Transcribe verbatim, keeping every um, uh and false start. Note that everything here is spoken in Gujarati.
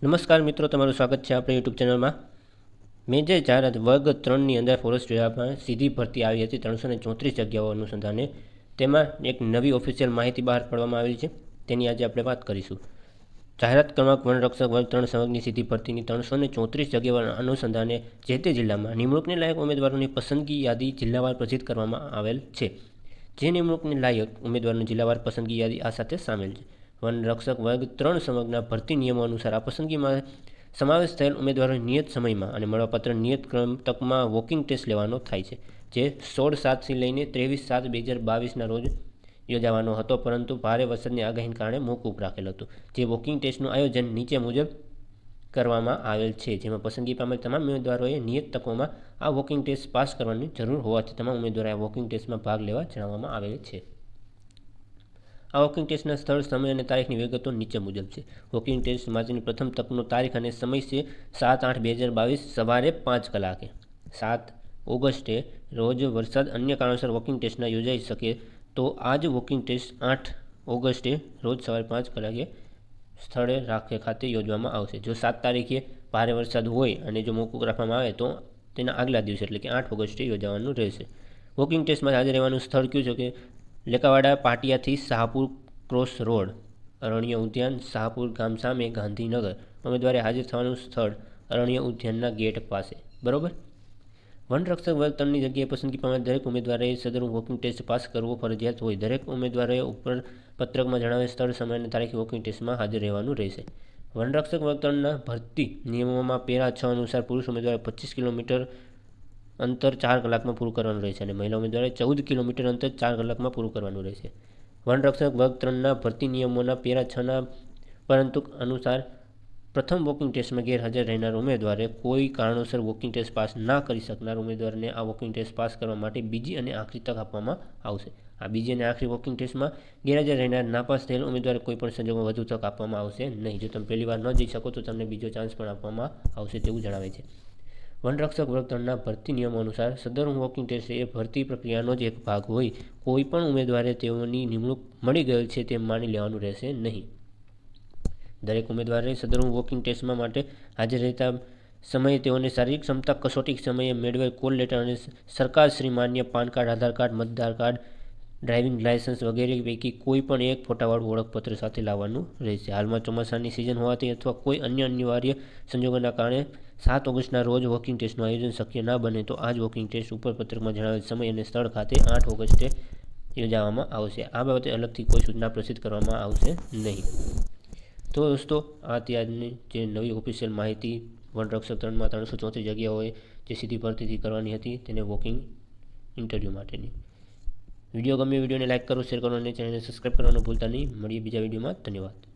નમસ્કાર મિત્રો, તમારું સ્વાગત છે આપણી યુટ્યુબ ચેનલમાં। મેં જે જાહેરાત વર્ગ ત્રણની અંદર ફોરેસ્ટ વિભાગમાં સીધી ભરતી આવી હતી ત્રણસો ને ચોત્રીસ જગ્યાઓ અનુસંધાને, તેમાં એક નવી ઓફિશિયલ માહિતી બહાર પાડવામાં આવી છે, તેની આજે આપણે વાત કરીશું। જાહેરાત ક્રમાંક વનરક્ષક વર્ગ ત્રણ સંવર્ગની સીધી ભરતીની ત્રણસો ને ચોત્રીસ જગ્યાઓ અનુસંધાને જે તે જિલ્લામાં નિમણૂકને લાયક ઉમેદવારોની પસંદગી યાદી જિલ્લાવાર પ્રસિદ્ધ કરવામાં આવેલ છે। જે નિમણૂકને લાયક ઉમેદવારોની જિલ્લાવાર પસંદગી યાદી આ સાથે સામેલ છે। વનરક્ષક વર્ગ ત્રણ સંવર્ગના ભરતી નિયમો અનુસાર આ પસંદગીમાં સમાવેશ થયેલ ઉમેદવારોને નિયત સમયમાં અને મળવાપાત્ર નિયત ક્રમ તકમાં વોકિંગ ટેસ્ટ લેવાનો થાય છે, જે સોળ સાતથી લઈને ત્રેવીસ સાત બે હજાર બાવીસના રોજ યોજાવાનો હતો, પરંતુ ભારે વરસાદની આગાહીને કારણે મોકૂફ રાખેલ હતું। જે વોકિંગ ટેસ્ટનું આયોજન નીચે મુજબ કરવામાં આવેલ છે, જેમાં પસંદગી પામેલ તમામ ઉમેદવારોએ નિયત તકોમાં આ વોકિંગ ટેસ્ટ પાસ કરવાની જરૂર હોવાથી તમામ ઉમેદવારોએ આ વોકિંગ ટેસ્ટમાં ભાગ લેવા જણાવવામાં આવેલ છે। આ વોકિંગ ટેસ્ટના સ્થળ, સમય અને તારીખની વિગતો નીચે મુજબ છે। વોકિંગ ટેસ્ટ માટેની પ્રથમ તકનો તારીખ અને સમય છે સાત આઠ બે હજાર બાવીસ સવારે પાંચ કલાકે। સાત ઓગસ્ટે રોજ વરસાદ અન્ય કારણોસર વોકિંગ ટેસ્ટ ના યોજાઈ શકે તો આ જ વોકિંગ ટેસ્ટ આઠ ઓગસ્ટે રોજ સવારે પાંચ કલાકે સ્થળે રાખે ખાતે યોજવામાં આવશે। જો સાત તારીખે ભારે વરસાદ હોય અને જો મોકૂફ રાખવામાં આવે તો તેના આગલા દિવસે એટલે કે આઠ ઓગસ્ટે યોજાવાનું રહેશે। વોકિંગ ટેસ્ટમાં હાજર રહેવાનું સ્થળ કયું છે કે લેકાવાડા પાટિયાથી શાહપુર ક્રોસ રોડ, અરણ્ય ઉદ્યાન, શાહપુર ગામ સામે, ગાંધીનગર। ઉમેદવારે હાજર થવાનું સ્થળ અરણ્ય ઉદ્યાનના ગેટ પાસે, બરોબર। વનરક્ષક વર્ગ ત્રણની જગ્યાએ પસંદગી પામેલ દરેક ઉમેદવારે સદર વોકિંગ ટેસ્ટ પાસ કરવો ફરજિયાત હોય। દરેક ઉમેદવારોએ ઉપર પત્રકમાં જણાવેલ સ્થળ, સમય અને તારીખે વોકિંગ ટેસ્ટમાં હાજર રહેવાનું રહેશે। વનરક્ષક વર્ગ ત્રણના ભરતી નિયમોમાં પેરા છ અનુસાર પુરુષ ઉમેદવારે પચીસ કિલોમીટર અંતર ચાર કલાકમાં પૂરું કરવાનું રહેશે અને મહિલા ઉમેદવારે ચૌદ કિલોમીટર અંતર ચાર કલાકમાં પૂરું કરવાનું રહેશે। વનરક્ષક વર્ગ ત્રણના ભરતી નિયમોના પેરા છના પરંતુ અનુસાર પ્રથમ વોકિંગ ટેસ્ટમાં ગેરહાજર રહેનાર ઉમેદવારે કોઈ કારણોસર વોકિંગ ટેસ્ટ પાસ ના કરી શકનાર ઉમેદવારને આ વોકિંગ ટેસ્ટ પાસ કરવા માટે બીજી અને આખરી તક આપવામાં આવશે। આ બીજી અને આખરી વોકિંગ ટેસ્ટમાં ગેરહાજર રહેનાર નાપાસ થયેલ ઉમેદવારે કોઈપણ સંજોગોમાં વધુ તક આપવામાં આવશે નહીં। જો તમે પહેલી વાર ન જઈ શકો તો તમને બીજો ચાન્સ પણ આપવામાં આવશે તેવું જણાવે છે। વનરક્ષક વર્ગ ત્રણના ભરતી નિયમો અનુસાર સદર વોકિંગ ટેસ્ટ એ ભરતી પ્રક્રિયાનો જ એક ભાગ હોય, કોઈ પણ ઉમેદવારે તેઓની નિમણૂક મળી ગયેલ છે તેમ માની લેવાનું રહેશે નહીં। દરેક ઉમેદવારે સદર વોકિંગ ટેસ્ટમાં માટે હાજર રહેતા સમયે તેઓને શારીરિક ક્ષમતા કસોટી સમયે મેળવેલ કોલ લેટર અને સરકારશ્રી માન્ય પાન કાર્ડ, આધાર કાર્ડ, મતદાર કાર્ડ, ડ્રાઇવિંગ લાયસન્સ વગેરે પૈકી કોઈ પણ એક ફોટાવાળું ઓળખપત્ર સાથે લાવવાનું રહેશે। હાલમાં ચોમાસાની સિઝન હોવાથી અથવા કોઈ અન્ય અનિવાર્ય સંજોગોના કારણે સાત ઓગસ્ટના રોજ વોકિંગ ટેસ્ટનું આયોજન શક્ય ના બને તો આ જ વોકિંગ ટેસ્ટ ઉપર પત્રકમાં જણાવેલ સમય અને સ્થળ ખાતે આઠ ઓગસ્ટે યોજવામાં આવશે। આ બાબતે અલગથી કોઈ સૂચના પ્રસિદ્ધ કરવામાં આવશે નહીં। તો દોસ્તો, આ ત્યારની જે નવી ઓફિશિયલ માહિતી વનરક્ષક ત્રણમાં ત્રણસો ચોત્રીસ જગ્યાઓએ જે સીધી ભરતીથી કરવાની હતી તેને વોકિંગ ઇન્ટરવ્યૂ માટેની। વિડીયો ગમે વિડીયોને લાઇક કરો, શેર કરો અને ચેનલને સબસ્ક્રાઈબ કરવાનું ભૂલતા નહીં। મળીએ બીજા વિડીયોમાં, ધન્યવાદ।